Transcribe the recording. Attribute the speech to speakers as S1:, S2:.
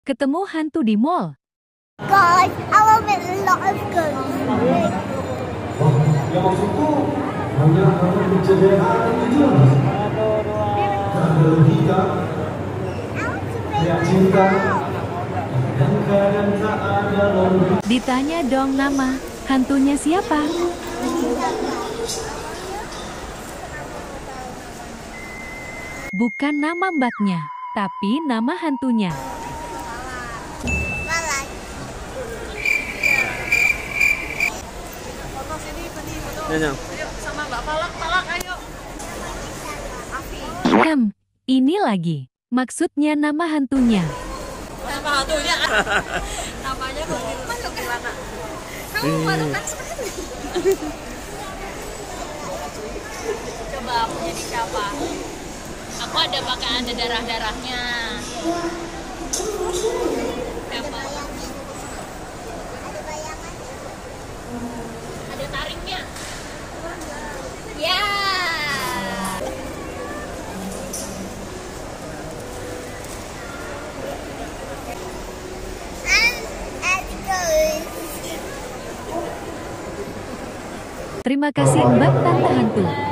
S1: Ketemu hantu di mall.
S2: Guys, I love it a lot of ghosts.
S3: Ya maksudku hanya karena kejadian itu ada logika, ya cinta, dan kadang tak ada logika.
S1: Ditanya dong nama hantunya siapa? Bukan nama mbaknya, tapi nama hantunya.
S2: Malas.
S4: Sama Mbak Palak, ayo.
S1: Ini lagi. Maksudnya nama hantunya.
S4: Nama hantunya? Namanya masuk ke mana? Kamu baru kan sebenarnya. Coba aku jadi siapa? Aku ada darah-darahnya. Siapa? Ada tariknya. Ya.
S1: Terima kasih Mbak Tante Hantu.